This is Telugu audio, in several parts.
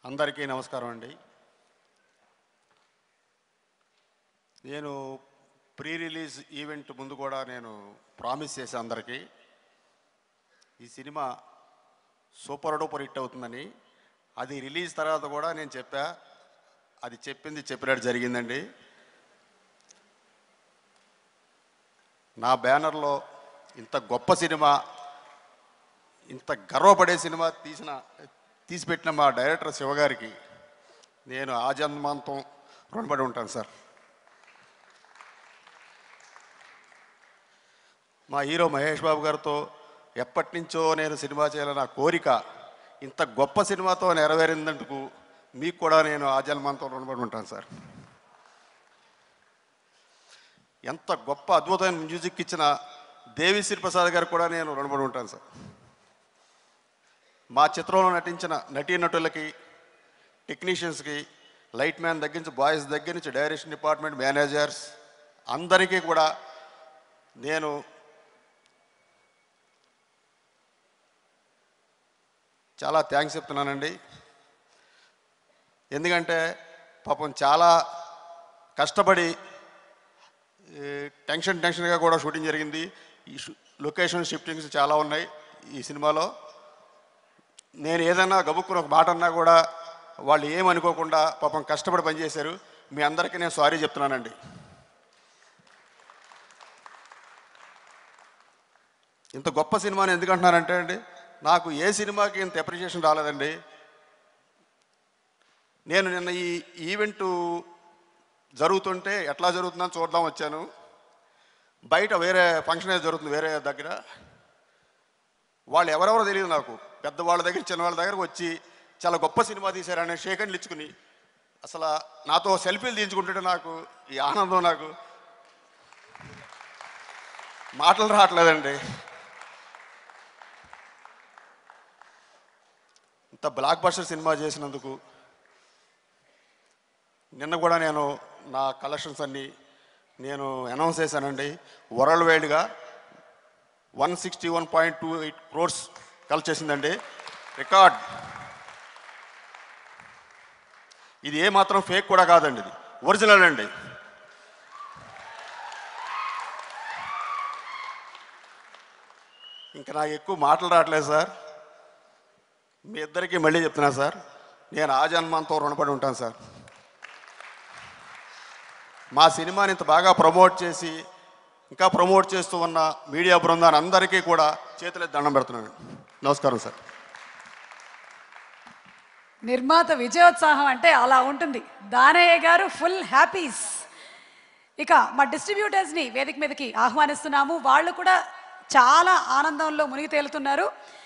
అందరికీ నమస్కారం అండి. నేను ప్రీ రిలీజ్ ఈవెంట్ ముందు కూడా నేను ప్రామిస్ చేశాను అందరికీ, ఈ సినిమా సూపర్ డూపర్ హిట్ అవుతుందని. అది రిలీజ్ తర్వాత కూడా నేను చెప్పా, అది చెప్పింది చెప్పినట్టు జరిగిందండి. నా బ్యానర్లో ఇంత గొప్ప సినిమా, ఇంత గర్వపడే సినిమా తీసిపెట్టిన మా డైరెక్టర్ శివగారికి నేను ఆజన్మాంతం రుణపడి ఉంటాను సార్. మా హీరో మహేష్ బాబు గారితో ఎప్పటి నుంచో నేను సినిమా చేయాలని నా కోరిక ఇంత గొప్ప సినిమాతో నెరవేరిందందుకు మీకు కూడా నేను ఆజన్మాంతం రుణపడి ఉంటాను సార్. ఎంత గొప్ప అద్భుతమైన మ్యూజిక్ ఇచ్చిన దేవిశ్రీ ప్రసాద్ గారికి కూడా నేను రుణపడి ఉంటాను సార్. మా చిత్రంలో నటించిన నటీనటులకి, టెక్నీషియన్స్కి, లైట్ మ్యాన్ దగ్గర నుంచి, బాయ్స్ దగ్గర నుంచి, డైరెక్షన్ డిపార్ట్మెంట్ మేనేజర్స్ అందరికీ కూడా నేను చాలా థ్యాంక్స్ చెప్తున్నానండి. ఎందుకంటే పాపం చాలా కష్టపడి టెన్షన్గా కూడా షూటింగ్ జరిగింది. ఈ లొకేషన్ షిఫ్టింగ్స్ చాలా ఉన్నాయి ఈ సినిమాలో. నేను ఏదన్నా గబుక్కుని ఒక మాట అన్నా కూడా వాళ్ళు ఏమనుకోకుండా పాపం కష్టపడి పనిచేశారు. మీ అందరికీ నేను సారీ చెప్తున్నానండి. ఇంత గొప్ప సినిమాని ఎందుకంటున్నానంటే అండి, నాకు ఏ సినిమాకి ఇంత అప్రిషియేషన్ రాలేదండి. నేను నిన్న ఈ ఈవెంటు జరుగుతుంటే ఎట్లా జరుగుతుందని చూద్దాం వచ్చాను. బయట వేరే ఫంక్షన్ అయితే జరుగుతుంది వేరే దగ్గర. వాళ్ళు ఎవరెవరో తెలియదు నాకు. పెద్దవాళ్ళ దగ్గర చిన్నవాళ్ళ దగ్గరకు వచ్చి చాలా గొప్ప సినిమా తీశారని షేక్ హ్యాండ్లు ఇచ్చుకుని అసలు నాతో సెల్ఫీలు తీయించుకుంటుంటే నాకు ఈ ఆనందం, నాకు మాటలు రావట్లేదండి. ఇంత బ్లాక్ బస్టర్ సినిమా చేసినందుకు నిన్న కూడా నేను నా కలెక్షన్స్ అన్నీ నేను అనౌన్స్ చేశానండి. వరల్డ్ వైడ్గా 161.28 crores కలెక్ట్ చేసిందండి, రికార్డ్. ఇది ఏమాత్రం ఫేక్ కూడా కాదండి, ఇది ఒరిజినల్ అండి. ఇంకా నాకు ఎక్కువ మాటలు రావట్లేదు సార్. మీ ఇద్దరికీ మళ్ళీ చెప్తున్నా సార్, నేను ఆజన్మాంతో రుణపడి ఉంటాను సార్. మా సినిమాని ఇంత బాగా ప్రమోట్ చేసి ఇంకా ప్రమోట్ చేస్తూ ఉన్న మీడియా బృందాన్ని అందరికీ కూడా చేతులెత్తి దండం పెడుతున్నాను. నమస్కారం సార్. నిర్మాత విజయోత్సాహం అంటే అలా ఉంటుంది. దానయ్య గారు ఫుల్ హ్యాపీస్. ఇక మా డిస్ట్రిబ్యూటర్స్ని వేదిక మీదకి ఆహ్వానిస్తున్నాము. వాళ్ళు కూడా చాలా ఆనందంలో మునిగి తేలుతున్నారు.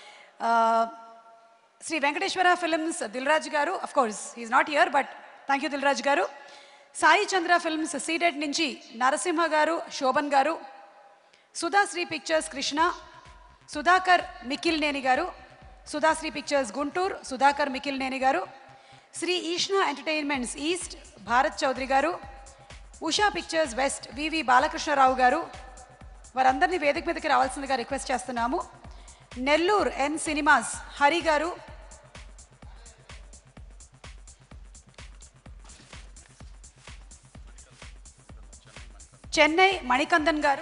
Sri Venkateswara films Dilraj garu, of course he's not here, but thank you Dilraj garu. Sai Chandra films Ceded నుంచి నరసింహ గారు, శోభన్ గారు. సుధాశ్రీ పిక్చర్స్ కృష్ణ, సుధాకర్ మికిల్నేని గారు. సుధాశ్రీ పిక్చర్స్ గుంటూరు, సుధాకర్ మికిల్నేని గారు. శ్రీ ఈష్ణ entertainments east, Bharat Chowdary garu. Usha pictures west, V V Balakrishna Rao garu. వారందరినీ వేదిక మీదకి రావాల్సిందిగా రిక్వెస్ట్ చేస్తున్నాము. నెల్లూరు ఎన్ సినిమాస్ హరి గారు. Chennai Manikandan garu.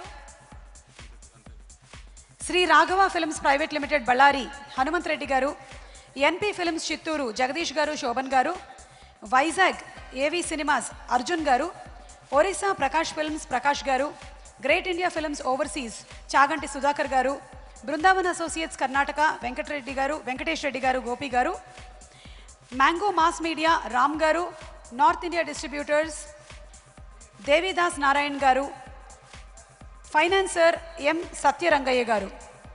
Sri Raghava films private limited Bellary Hanumanth Reddy garu. N P films Chittoor Jagadish గారు, శోభన్ గారు. వైజాగ్ ఏవి సినిమాస్ అర్జున్ గారు. Orissa Prakash films Prakash garu. Great India films overseas Chaganti Sudhakar garu. Brindavan associates Karnataka Venkatesh Reddy garu, Gopi garu. Mango mass media Ram garu. North India distributors Devidas Narayan garu. Financier M Satyarangaiah garu.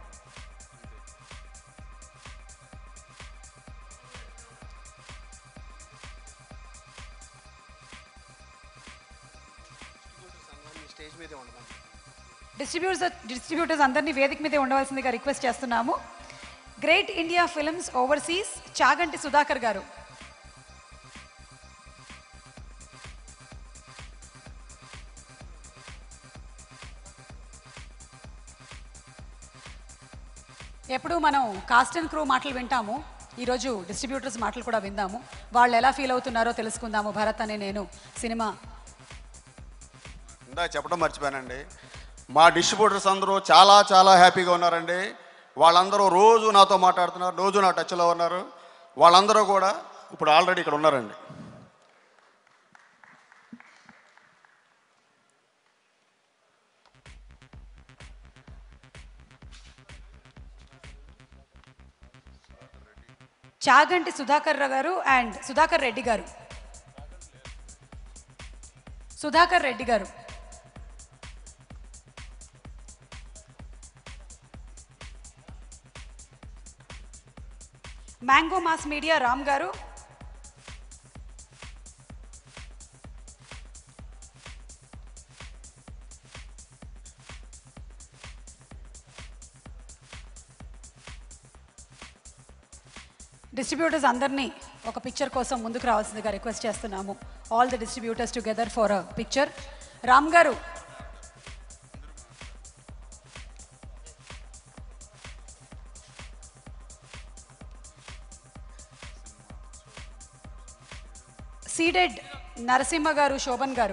Distributors అందరినీ వేదిక మీదే ఉండవలసిందిగా రిక్వెస్ట్ చేస్తున్నాము. Great India films overseas Chaganti Sudhakar garu. ఎప్పుడు మనం కాస్ట్ అండ్ క్రూ మాటలు వింటాము, ఈరోజు డిస్ట్రిబ్యూటర్స్ మాటలు కూడా విందాము. వాళ్ళు ఎలా ఫీల్ అవుతున్నారో తెలుసుకుందాము. భరత్ అనే నేను సినిమా ఇందా చెప్పడం మర్చిపోయానండి. మా డిస్ట్రిబ్యూటర్స్ అందరూ చాలా చాలా హ్యాపీగా ఉన్నారండి. వాళ్ళందరూ రోజు నాతో మాట్లాడుతున్నారు, రోజు నా టచ్లో ఉన్నారు. వాళ్ళందరూ కూడా ఇప్పుడు ఆల్రెడీ ఇక్కడ ఉన్నారండి. చాగంటి సుధాకర్ గారు అండ్ సుధాకర్ రెడ్డి గారు. సుధాకర్ రెడ్డి గారు, మ్యాంగో మాస్ మీడియా రామ్ గారు, డిస్ట్రిబ్యూటర్స్ అందరినీ ఒక పిక్చర్ కోసం ముందుకు రావాల్సిందిగా రిక్వెస్ట్ చేస్తున్నాము. All the distributors together for a picture. Ram garu, Ceded Narasimha garu, Shobhan గారు,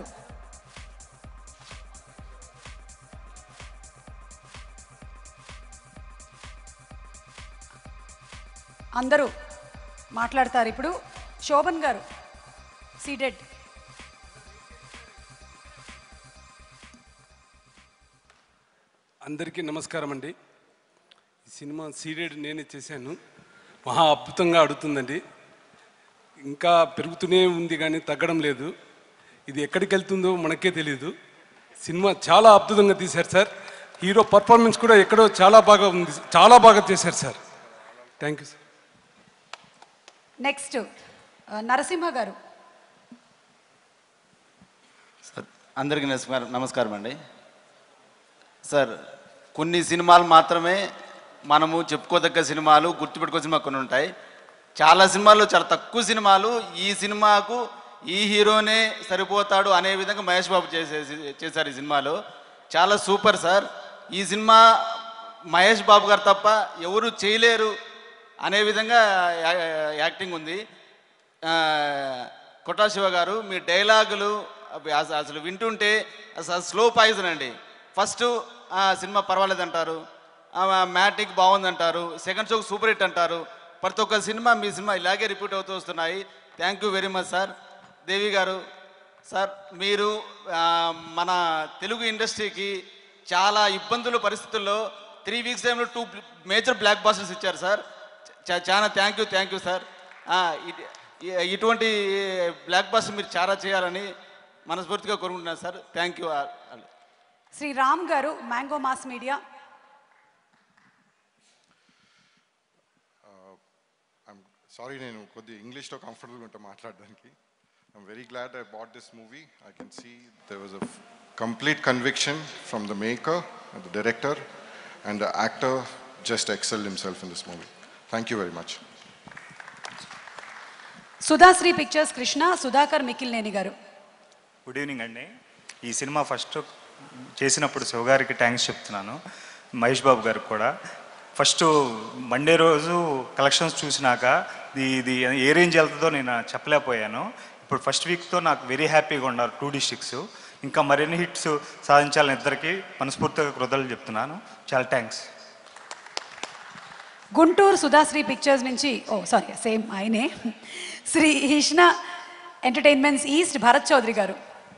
అందరూ మాట్లాడతారు ఇప్పుడు. శోభన్ గారు, సీడెడ్. అందరికీ నమస్కారం అండి. ఈ సినిమా సీడెడ్ నేనే చేశాను. మహా అద్భుతంగా ఆడుతుందండి. ఇంకా పెరుగుతూనే ఉంది కానీ తగ్గడం లేదు. ఇది ఎక్కడికి వెళ్తుందో మనకే తెలియదు. సినిమా చాలా అద్భుతంగా తీశారు సార్. హీరో పర్ఫార్మెన్స్ కూడా ఎక్కడో చాలా బాగా ఉంది, చాలా బాగా చేశారు sir. Thank you sir. Next Narasimha garu. Sir అందరికీ నమస్కారం అండి. సార్ కొన్ని సినిమాలు మాత్రమే మనము చెప్పుకోదగ్గ సినిమాలు, గుర్తుపెట్టుకో సినిమా కొన్ని ఉంటాయి. చాలా సినిమాలు, చాలా తక్కువ సినిమాలు ఈ సినిమాకు ఈ హీరోనే సరిపోతాడు అనే విధంగా మహేష్ బాబు చేశారు ఈ సినిమాలో. చాలా సూపర్ సార్. ఈ సినిమా మహేష్ బాబు గారు తప్ప ఎవరు చేయలేరు అనే విధంగా యాక్టింగ్ ఉంది. కొట్టా శివ గారు మీ డైలాగులు అసలు వింటుంటే అసలు స్లో పాయిజన్ అండి. ఫస్ట్ సినిమా పర్వాలేదంటారు, మ్యాటిక్ బాగుందంటారు, సెకండ్ షోకి సూపర్ హిట్ అంటారు. ప్రతి ఒక్క సినిమా మీ సినిమా ఇలాగే రిపీట్ అవుతూ వస్తున్నాయి. Thank you very much sir. Devi garu sir, మీరు మన తెలుగు ఇండస్ట్రీకి చాలా ఇబ్బందుల పరిస్థితుల్లో 3 వీక్స్ టైంలో 2 మేజర్ బ్లాక్ బాస్టర్స్ ఇచ్చారు సార్. చాలా థ్యాంక్ యూ సార్. ఇటువంటి బ్లాక్ బాస్టర్ మీరు చాలా చేయాలని మనస్ఫూర్తిగా కోరుకుంటున్నాను sir. Thank you. Sri Ram garu, mango mass media. Sorry, నేను కొద్దిగా ఇంగ్లీష్లో కంఫర్టబుల్గా ఉంటా మాట్లాడడానికి. I'm very glad I bought this movie. I can see there was a complete conviction from the maker, the director and the actor just excelled himself in this movie. Thank you very much. Sudhasri pictures Krishna, Sudhakar Mikkilineni garu. Good evening అండి. ఈ సినిమా ఫస్ట్ చేసినప్పుడు శివ గారికి థ్యాంక్స్ చెప్తున్నాను, మహేష్ బాబు గారికి కూడా. ఫస్ట్ మండే రోజు కలెక్షన్స్ చూసినాక ఇది ఏ రేంజ్ వెళ్తుందో నేను చెప్పలేకపోయాను. ఇప్పుడు ఫస్ట్ వీక్తో నాకు వెరీ హ్యాపీగా ఉన్నారు 2 డిస్ట్రిక్ట్స్. ఇంకా మరిన్ని హిట్స్ సాధించాలని ఇద్దరికి మనస్ఫూర్తిగా కృతజ్ఞతలు చెప్తున్నాను. చాలా థ్యాంక్స్. గుంటూరు సుధాశ్రీ పిక్చర్స్ నుంచి, సారీ సేమ్ ఆయనే, శ్రీ హిష్ణ ఎంటర్టైన్మెంట్స్ ఈస్ట్ భరత్ చౌదరి గారు.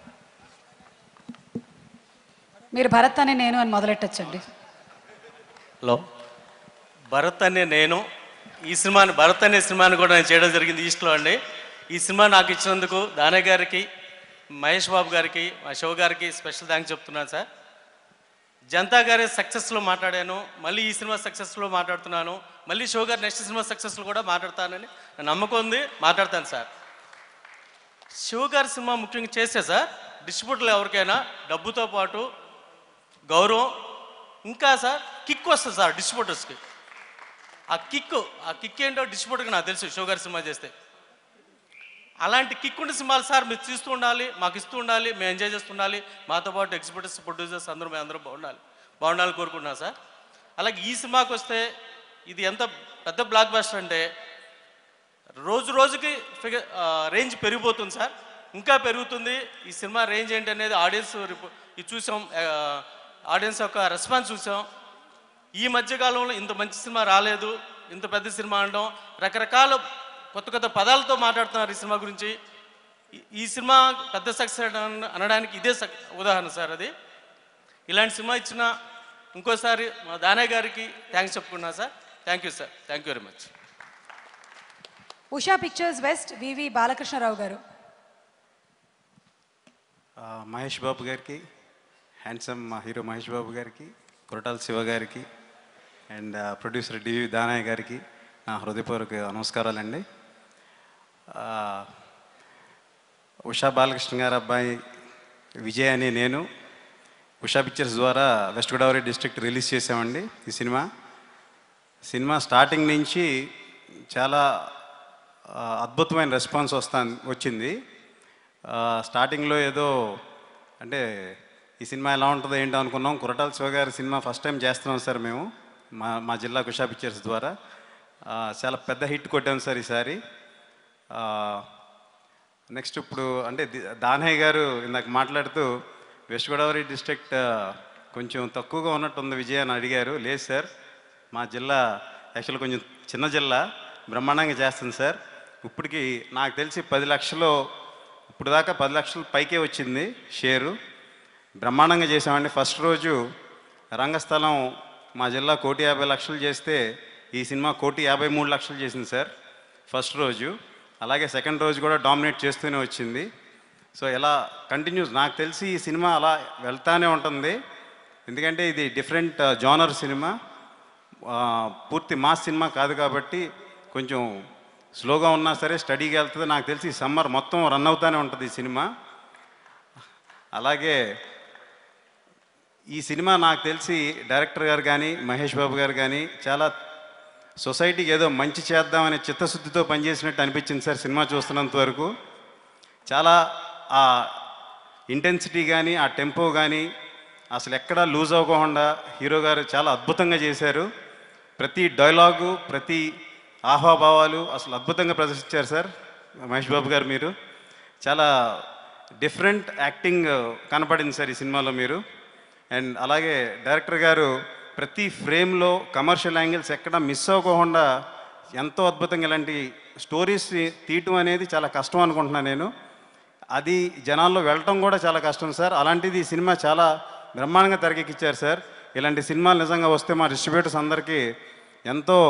మీరు భరత్ అనే నేను అని మొదలెట్టచ్చండి. హలో, భరత్ అనే నేను ఈ సినిమాని, భరత్ అనే సినిమాని కూడా నేను చేయడం జరిగింది ఈస్ట్లో అండి. ఈ సినిమా నాకు ఇచ్చినందుకు దానయ్య గారికి, మహేష్ బాబు గారికి, శివ గారికి స్పెషల్ థ్యాంక్స్ చెప్తున్నాను సార్. జనతా గారి సక్సెస్లో మాట్లాడాను, మళ్ళీ ఈ సినిమా సక్సెస్లో మాట్లాడుతున్నాను, మళ్ళీ శివ గారు నెక్స్ట్ సినిమా సక్సెస్లో కూడా మాట్లాడతానని నమ్మకం ఉంది, మాట్లాడతాను సార్. శివ గారి సినిమా ముఖ్యంగా చేస్తే సార్ డిస్ట్రిబ్యూటర్లు ఎవరికైనా డబ్బుతో పాటు గౌరవం, ఇంకా సార్ కిక్ వస్తుంది సార్ డిస్ట్రిబ్యూటర్స్కి. ఆ కిక్ ఏంటో డిస్ట్రిబ్యూటర్కి నాకు తెలుసు శివ గారి సినిమా చేస్తే. అలాంటి కిక్ ఉండే సినిమాలు సార్ మీరు చూస్తూ ఉండాలి, మాకు ఇస్తూ ఉండాలి, మేము ఎంజాయ్ చేస్తూ ఉండాలి. మాతో పాటు ఎగ్జిబిటర్స్, ప్రొడ్యూసర్స్ అందరూ మేము అందరూ బాగుండాలని కోరుకుంటున్నాను సార్. అలాగే ఈ సినిమాకి వస్తే ఇది ఎంత పెద్ద బ్లాక్ బస్టర్ అంటే రోజు రోజుకి రేంజ్ పెరిగిపోతుంది సార్, ఇంకా పెరుగుతుంది. ఈ సినిమా రేంజ్ ఏంటి అనేది ఆడియన్స్ ఇది చూసాం, ఆడియన్స్ యొక్క రెస్పాన్స్ చూసాం. ఈ మధ్యకాలంలో ఇంత మంచి సినిమా రాలేదు, ఇంత పెద్ద సినిమా అనడం, రకరకాల కొత్త కొత్త పదాలతో మాట్లాడుతున్నారు ఈ సినిమా గురించి. ఈ సినిమా పెద్ద సక్సెస్ అనడానికి ఇదే ఉదాహరణ సార్. అది ఇలాంటి సినిమా ఇచ్చిన ఇంకోసారి మా దానయ్య గారికి థ్యాంక్స్ చెప్పుకున్నా sir. Thank you sir, thank you very much. Usha pictures west V V Balakrishna Rao garu. Mahesh బాబు గారికి, హ్యాండ్సమ్ హీరో మహేష్ బాబు గారికి, కొరటాల శివ గారికి అండ్ ప్రొడ్యూసర్ డివి దానయ్య గారికి నా హృదయపూర్వక నమస్కారాలండి. ఉషా బాలకృష్ణ గారి అబ్బాయి విజయ్ అని నేను ఉషా పిక్చర్స్ ద్వారా వెస్ట్ గోదావరి డిస్ట్రిక్ట్ రిలీజ్ చేసామండి. ఈ సినిమా స్టార్టింగ్ నుంచి చాలా అద్భుతమైన రెస్పాన్స్ వచ్చింది. స్టార్టింగ్లో ఏదో అంటే ఈ సినిమా ఎలా ఉంటుందో ఏంటో అనుకున్నాం. కొరటాల శివ గారి సినిమా ఫస్ట్ టైం చేస్తున్నాం సార్ మేము మా జిల్లా ఉషా పిక్చర్స్ ద్వారా. చాలా పెద్ద హిట్ కొట్టాం సార్ ఈసారి. నెక్స్ట్ ఇప్పుడు అంటే దానయ్య గారు ఇందాక మాట్లాడుతూ వెస్ట్ గోదావరి డిస్ట్రిక్ట్ కొంచెం తక్కువగా ఉన్నట్టుంది విజయ్ అని అడిగారు. లేదు సార్, మా జిల్లా యాక్చువల్ కొంచెం చిన్న జిల్లా, బ్రహ్మాండంగా చేస్తుంది సార్. ఇప్పటికి నాకు తెలిసి 10 లక్షలు, ఇప్పుడు దాకా 10 లక్షల పైకే వచ్చింది షేరు. బ్రహ్మాండంగా చేసామండి. ఫస్ట్ రోజు రంగస్థలం మా జిల్లా 1,50,00,000 చేస్తే ఈ సినిమా 1,53,00,000 చేసింది సార్ ఫస్ట్ రోజు. అలాగే సెకండ్ రోజు కూడా డామినేట్ చేస్తూనే వచ్చింది. సో ఇలా కంటిన్యూస్ నాకు తెలిసి ఈ సినిమా అలా వెళ్తానే ఉంటుంది. ఎందుకంటే ఇది డిఫరెంట్ జానర్ సినిమా, పూర్తి మాస్ సినిమా కాదు కాబట్టి కొంచెం స్లోగా ఉన్నా సరే స్టడీగా వెళ్తుంది. నాకు తెలిసి సమ్మర్ మొత్తం రన్ అవుతూనే ఉంటుంది ఈ సినిమా. అలాగే ఈ సినిమా నాకు తెలిసి డైరెక్టర్ గారు కానీ మహేష్ బాబు గారు కానీ చాలా సొసైటీకి ఏదో మంచి చేద్దామనే చిత్తశుద్ధితో పనిచేసినట్టు అనిపించింది సార్ సినిమా చూస్తున్నంత వరకు. చాలా ఆ ఇంటెన్సిటీ కానీ ఆ టెంపో కానీ అసలు ఎక్కడా లూజ్ అవ్వకుండా హీరో గారు చాలా అద్భుతంగా చేశారు. ప్రతి డైలాగు, ప్రతి ఆహాభావాలు అసలు అద్భుతంగా ప్రదర్శించారు సార్ మహేష్ బాబు గారు. మీరు చాలా డిఫరెంట్ యాక్టింగ్ కనపడింది సార్ ఈ సినిమాలో మీరు. అండ్ అలాగే డైరెక్టర్ గారు ప్రతి ఫ్రేమ్లో కమర్షియల్ యాంగిల్స్ ఎక్కడ మిస్ అవ్వకుండా ఎంతో అద్భుతంగా ఇలాంటి స్టోరీస్ తీయటం అనేది చాలా కష్టం అనుకుంటున్నాను నేను. అది జనాల్లో వెళ్ళటం కూడా చాలా కష్టం సార్. అలాంటిది ఈ సినిమా చాలా బ్రహ్మాండంగా తెరకెక్కించారు సార్. ఇలాంటి సినిమాలు నిజంగా వస్తే మా డిస్ట్రిబ్యూటర్స్ అందరికీ ఎంతో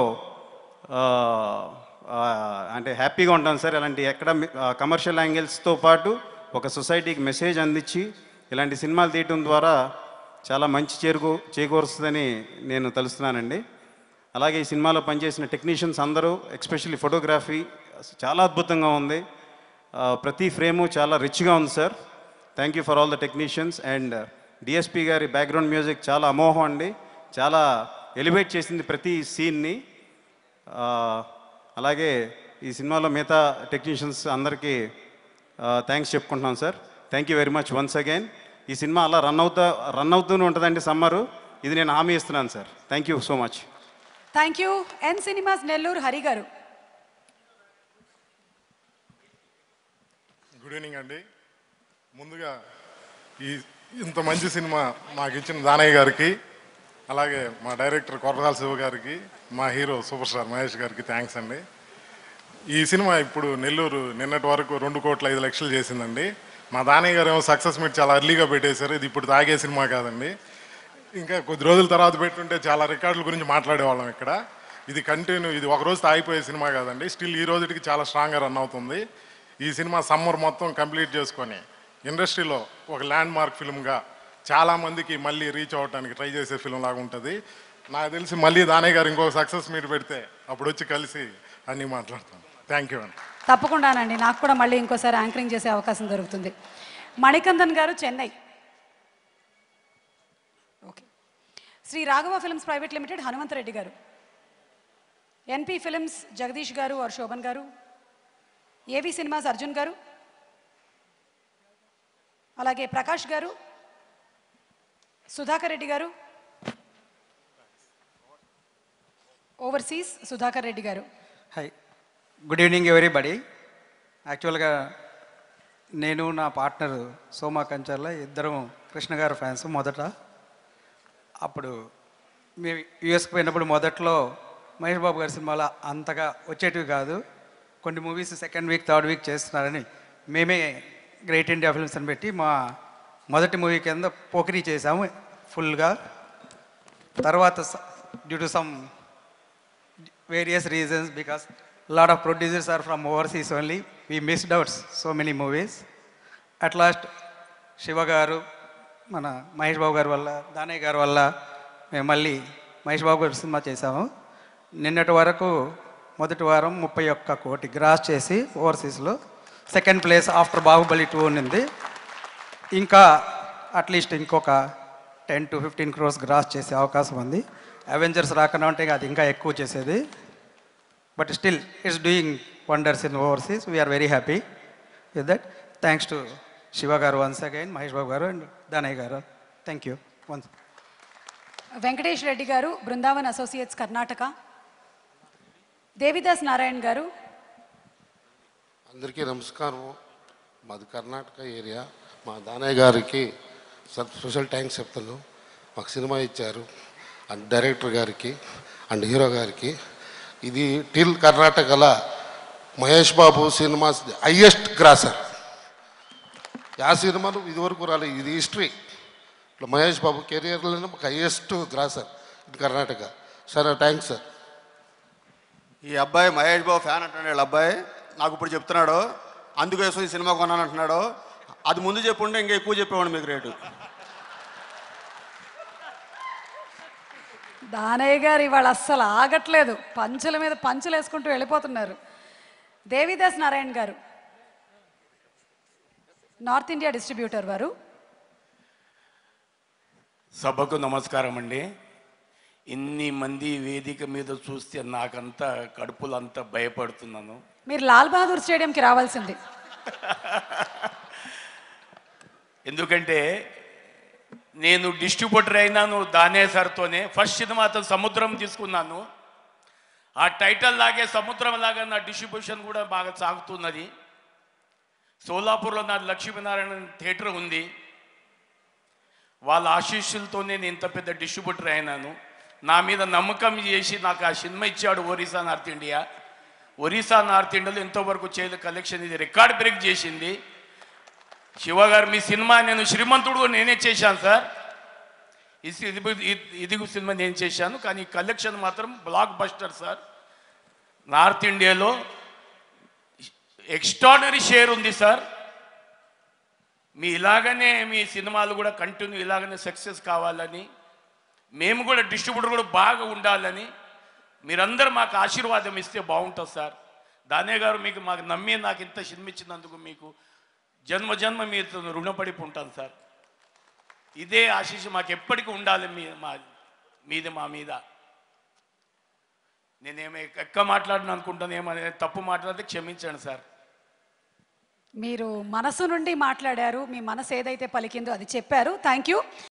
అంటే హ్యాపీగా ఉంటాం సార్. ఇలాంటి ఎక్కడ కమర్షియల్ యాంగిల్స్తో పాటు ఒక సొసైటీకి మెసేజ్ అందించి ఇలాంటి సినిమాలు తీయటం ద్వారా చాలా మంచి చేకూరుస్తుందని నేను తలుస్తున్నానండి. అలాగే ఈ సినిమాలో పనిచేసిన టెక్నీషియన్స్ అందరూ, ఎస్పెషల్లీ ఫోటోగ్రఫీ చాలా అద్భుతంగా ఉంది. ప్రతి ఫ్రేము చాలా రిచ్గా ఉంది sir. Thank you for all the technicians. And D S P గారి బ్యాక్గ్రౌండ్ మ్యూజిక్ చాలా అమోహం అండి, చాలా ఎలివేట్ చేసింది ప్రతి సీన్ని. అలాగే ఈ సినిమాలో మిగతా టెక్నీషియన్స్ అందరికీ థ్యాంక్స్ చెప్పుకుంటున్నాం sir. Thank you very much once again. ఈ సినిమా అలా రన్ అవుతూనే ఉంటుందండి సమ్మరు, ఇది నేను హామీ ఇస్తున్నాను sir. Thank you so much. Thank you. N cinemas Nellore Hari garu. Good evening అండి. ముందుగా ఇంత మంచి సినిమా మాకు ఇచ్చిన దానయ్య గారికి, అలాగే మా డైరెక్టర్ కొరటాల శివ గారికి, మా హీరో సూపర్ స్టార్ మహేష్ గారికి థ్యాంక్స్ అండి. ఈ సినిమా ఇప్పుడు నెల్లూరు నిన్నటి వరకు 2,05,00,000 చేసిందండి. మా దానయ్య గారు ఏమో సక్సెస్ మీట్ చాలా అర్లీగా పెట్టేశారు. ఇది ఇప్పుడు తాగే సినిమా కాదండి, ఇంకా కొద్ది రోజుల తర్వాత పెట్టుంటే చాలా రికార్డుల గురించి మాట్లాడేవాళ్ళం ఇక్కడ. ఇది కంటిన్యూ, ఇది ఒక రోజు ఆగిపోయే సినిమా కాదండి. స్టిల్ ఈ రోజుకి చాలా స్ట్రాంగ్గా రన్ అవుతుంది. ఈ సినిమా సమ్మర్ మొత్తం కంప్లీట్ చేసుకొని ఇండస్ట్రీలో ఒక ల్యాండ్ మార్క్ ఫిల్మ్గా చాలామందికి మళ్ళీ రీచ్ అవ్వడానికి ట్రై చేసే ఫిల్మ్ లాగా ఉంటుంది. నాకు తెలిసి మళ్ళీ దానయ్య గారు ఇంకొక సక్సెస్ మీట్ పెడితే అప్పుడు వచ్చి కలిసి అన్నీ మాట్లాడతాను. థ్యాంక్ యూ అండి. తప్పకుండానండి, నాకు కూడా మళ్ళీ ఇంకోసారి యాంకరింగ్ చేసే అవకాశం దొరుకుతుంది. Manikandan garu, Chennai. Okay. Sri Raghava films private limited, Hanumantha Reddy garu. N P films Jagadish గారు ఆర్ శోభన్ గారు. ఏవి సినిమాస్ అర్జున్ గారు, అలాగే ప్రకాష్ గారు, సుధాకర్ రెడ్డి గారు. Overseas Sudhakar Reddy garu. Hi, good evening everybody. యాక్చువల్గా నేను నా పార్ట్నర్ సోమా కంచర్ల ఇద్దరం కృష్ణ గారు ఫ్యాన్స్ మొదట. అప్పుడు మేము యూఎస్కి పోయినప్పుడు మొదట్లో మహేష్ బాబు గారి సినిమాలు అంతగా వచ్చేటివి కాదు. కొన్ని movies second week third week చేస్తున్నారని మేమే గ్రేట్ ఇండియా ఫిల్మ్స్ అని పెట్టి మా మొదటి మూవీ కింద పోకిరీ చేసాము ఫుల్గా. తర్వాత due to some various reasons, because lot of producers are from overseas only, we missed out so many movies. At last Siva garu, మన మహేష్ బాబు గారి వల్ల, దానయ్య గారి వల్ల మేము మళ్ళీ మహేష్ బాబు గారి సినిమా చేసాము. నిన్నటి వరకు మొదటి వారం 31 కోటి గ్రాస్ చేసి ఓవర్సీస్లో సెకండ్ ప్లేస్ ఆఫ్టర్ బాహుబలి 2 ఉన్నింది. ఇంకా అట్లీస్ట్ ఇంకొక 10 to 15 crores గ్రాస్ చేసే అవకాశం ఉంది. అవెంజర్స్ రాకుండా ఉంటే అది ఇంకా ఎక్కువ చేసేది. But still it's doing wonders in overseas. We're very happy with that. Thanks to Siva garu once again, Mahesh Babu garu and Danayya garu. Thank you once. Venkatesh Reddy garu, Brindavan associates Karnataka. Devidas Narayan garu. అందరికీ నమస్కారం. మాది కర్ణాటక ఏరియా. మా దానయ్య గారికి స్పెషల్ థ్యాంక్స్ చెప్తాను. మాకు సినిమా ఇచ్చారు, అండ్ డైరెక్టర్ గారికి అండ్ హీరో గారికి. ఇది టిల్ కర్ణాటకలో Mahesh Babu cinema highest grosser. ఆ సినిమాలు ఇదివరకు రాలేదు, ఇది హిస్టరీ. ఇట్లా మహేష్ బాబు కెరియర్లోనే మాకు హైయెస్ట్ గ్రాసర్ ఇది కర్ణాటక. సరే, థ్యాంక్స్ సార్. ఈ అబ్బాయి మహేష్ బాబు ఫ్యాన్ అంటున్నాడు. వీళ్ళ అబ్బాయి నాకు ఇప్పుడు చెప్తున్నాడు, అందుకోసం ఈ సినిమా కొన్నాను అంటున్నాడు. అది ముందు చెప్పుంటే ఇంకా ఎక్కువ చెప్పేవాడు మీకు రేటు. దానయ్య గారు ఇవాళ అస్సలు ఆగట్లేదు, పంచుల మీద పంచులు వేసుకుంటూ వెళ్ళిపోతున్నారు. దేవిదాస్ నారాయణ్ గారు, నార్త్ ఇండియా డిస్ట్రిబ్యూటర్ వారు. సభకు నమస్కారం అండి. ఇన్ని మంది వేదిక మీద చూస్తే నాకంతా కడుపులంతా భయపడుతున్నాను. మీరు లాల్ బహదూర్ స్టేడియంకి రావాల్సింది. ఎందుకంటే నేను డిస్ట్రిబ్యూటర్ అయినాను దానయ్య సార్తోనే. ఫస్ట్ సినిమా అతను సముద్రం తీసుకున్నాను. ఆ టైటిల్ లాగే సముద్రం లాగా నా డిస్ట్రిబ్యూషన్ కూడా బాగా సాగుతున్నది. సోలాపూర్లో నా లక్ష్మీనారాయణ థియేటర్ ఉంది. వాళ్ళ ఆశీస్సులతోనే నేను ఇంత పెద్ద డిస్ట్రిబ్యూటర్ అయినాను. నా మీద నమ్మకం చేసి నాకు ఆ సినిమా ఇచ్చాడు Orissa north India. Orissa north ఇండియాలో ఎంతోవరకు చేయలేదు కలెక్షన్. ఇది రికార్డ్ బ్రేక్ చేసింది. శివ గారు, మీ సినిమా నేను శ్రీమంతుడు నేనే చేశాను సార్. ఇది సినిమా నేను చేశాను, కానీ కలెక్షన్ మాత్రం బ్లాక్ బస్టర్ సార్. నార్త్ ఇండియాలో ఎక్స్ట్రాడనరీ షేర్ ఉంది సార్. మీ ఇలాగనే మీ సినిమాలు కూడా కంటిన్యూ ఇలాగనే సక్సెస్ కావాలని, మేము కూడా డిస్ట్రిబ్యూటర్ కూడా బాగా ఉండాలని మీరందరూ మాకు ఆశీర్వాదం ఇస్తే బాగుంటుంది సార్. దానయ్య గారు, మీకు మాకు నమ్మి నాకు ఇంత సినిమా ఇచ్చినందుకు మీకు జన్మ జన్మ మీతో రుణపడి ఉంటాను సార్. ఇదే ఆశీస్సు మాకు ఎప్పటికీ ఉండాలి మీది మా మీద. నేనేమో ఎక్క మాట్లాడిన అనుకుంటాను, ఏమో తప్పు మాట్లాడితే క్షమించండి సార్. మీరు మనసు నుండి మాట్లాడారు, మీ మనసు ఏదైతే పలికిందో అది చెప్పారు. Thank you.